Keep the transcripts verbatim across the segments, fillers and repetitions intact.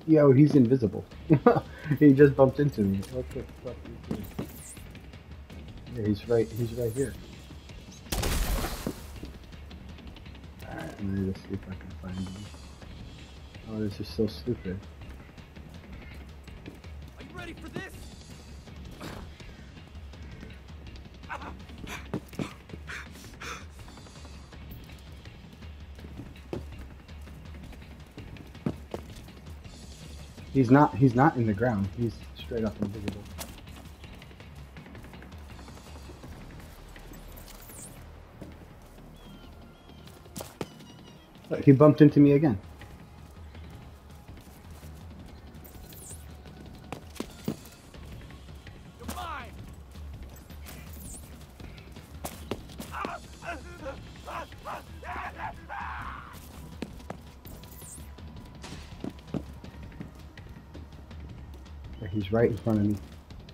Yo, he's invisible. He just bumped into me. What the fuck is he doing? Yeah, he's right. He's right here. Alright, I'm ready to see if I can find him. Oh, this is so stupid. Are you ready for this? He's not. He's not in the ground. He's straight up invisible. Look, he bumped into me again. You're mine. Yeah, he's right in front of me.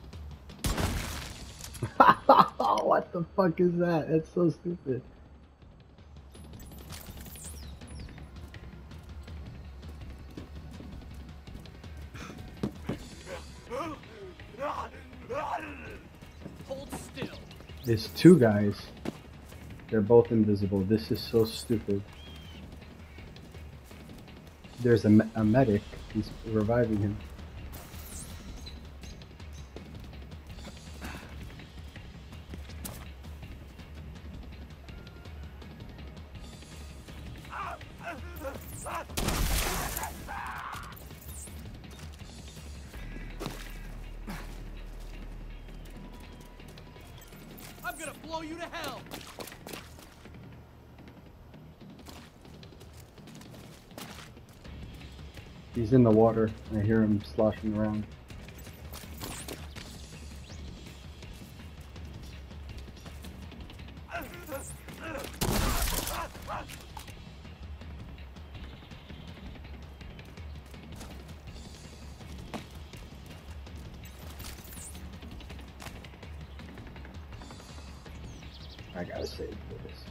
What the fuck is that? That's so stupid. Hold still. There's two guys. They're both invisible. This is so stupid. There's a, me a medic. He's reviving him. I'm gonna blow you to hell. He's in the water. I hear him sloshing around. I gotta save for this.